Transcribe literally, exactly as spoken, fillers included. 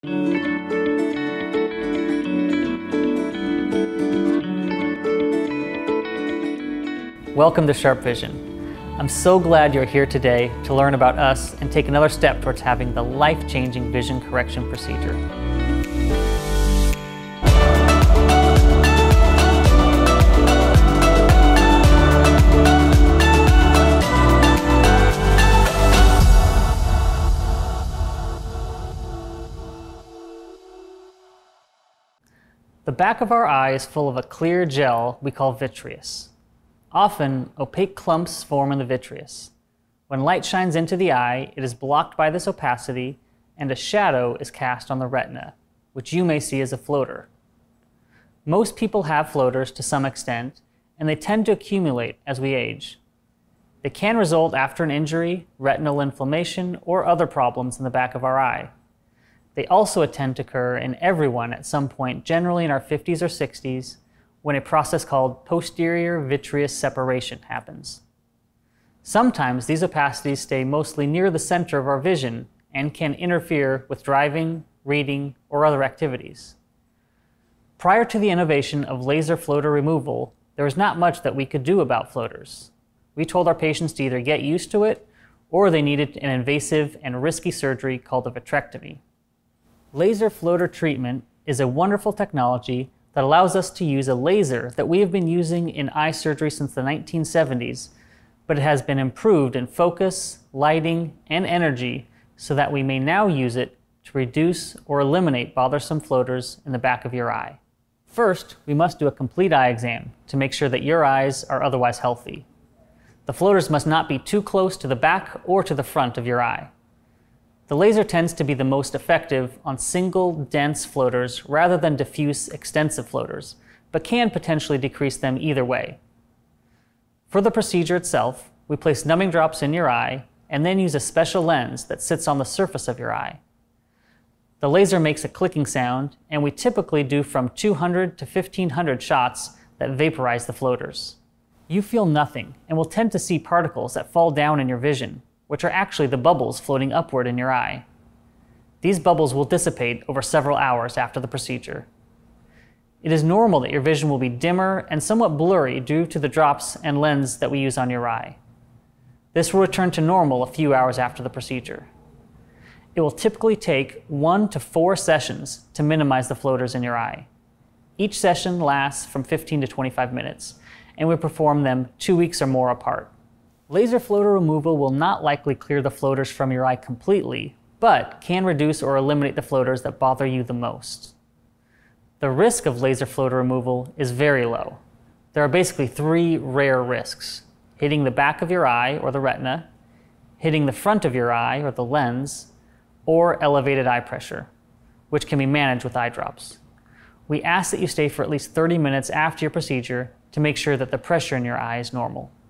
Welcome to SharpeVision. I'm so glad you're here today to learn about us and take another step towards having the life-changing vision correction procedure. The back of our eye is full of a clear gel we call vitreous. Often, opaque clumps form in the vitreous. When light shines into the eye, it is blocked by this opacity, and a shadow is cast on the retina, which you may see as a floater. Most people have floaters to some extent, and they tend to accumulate as we age. They can result after an injury, retinal inflammation, or other problems in the back of our eye. They also tend to occur in everyone at some point, generally in our fifties or sixties, when a process called posterior vitreous separation happens. Sometimes these opacities stay mostly near the center of our vision and can interfere with driving, reading, or other activities. Prior to the innovation of laser floater removal, there was not much that we could do about floaters. We told our patients to either get used to it or they needed an invasive and risky surgery called a vitrectomy. Laser floater treatment is a wonderful technology that allows us to use a laser that we have been using in eye surgery since the nineteen seventies, but it has been improved in focus, lighting, and energy so that we may now use it to reduce or eliminate bothersome floaters in the back of your eye. First, we must do a complete eye exam to make sure that your eyes are otherwise healthy. The floaters must not be too close to the back or to the front of your eye. The laser tends to be the most effective on single, dense floaters rather than diffuse, extensive floaters, but can potentially decrease them either way. For the procedure itself, we place numbing drops in your eye and then use a special lens that sits on the surface of your eye. The laser makes a clicking sound, and we typically do from two hundred to fifteen hundred shots that vaporize the floaters. You feel nothing and will tend to see particles that fall down in your vision, which are actually the bubbles floating upward in your eye. These bubbles will dissipate over several hours after the procedure. It is normal that your vision will be dimmer and somewhat blurry due to the drops and lens that we use on your eye. This will return to normal a few hours after the procedure. It will typically take one to four sessions to minimize the floaters in your eye. Each session lasts from fifteen to twenty-five minutes, and we perform them two weeks or more apart. Laser floater removal will not likely clear the floaters from your eye completely, but can reduce or eliminate the floaters that bother you the most. The risk of laser floater removal is very low. There are basically three rare risks: hitting the back of your eye or the retina, hitting the front of your eye or the lens, or elevated eye pressure, which can be managed with eye drops. We ask that you stay for at least thirty minutes after your procedure to make sure that the pressure in your eye is normal.